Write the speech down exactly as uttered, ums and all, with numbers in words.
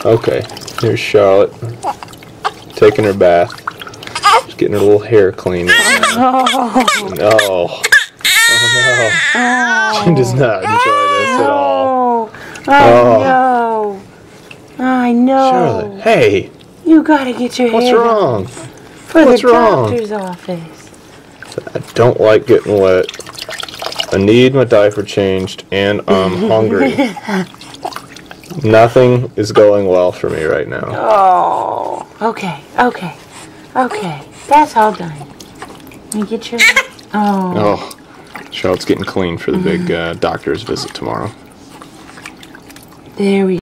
Okay, here's Charlotte taking her bath. She's getting her little hair clean. Oh. No. Oh no. Oh. She does not enjoy this at all. Oh, oh. no. I know. Charlotte, hey. You gotta get your What's hair wrong? done for What's the wrong? doctor's office. I don't like getting wet. I need my diaper changed, and I'm hungry. Nothing is going well for me right now. Oh. Okay, okay, okay. That's all done. You get your... Oh. Oh, Charlotte's getting clean for the big uh, doctor's visit tomorrow. There we